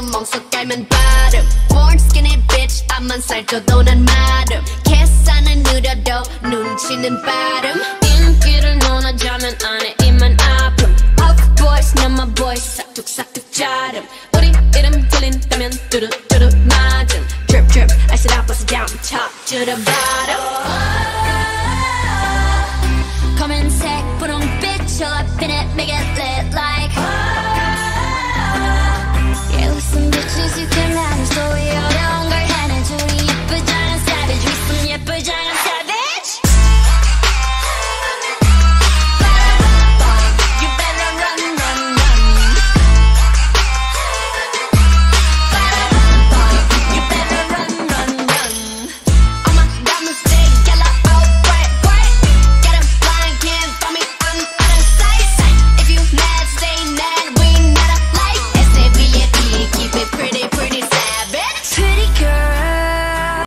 멍석 깔면 바름 Born skinny bitch 앞만 살쪄도 난 마름 계산은 느려도 눈치는 빠름 인기를 논하자면 안에 입만 아픔 Puff boys 넌 my boys 싹둑싹둑 자름 우리 이름 들린다면 뚜루뚜루 맞음 Drip drip ice it up bust it down top to the bottom 검은색 분홍빛 show up in it make it lit like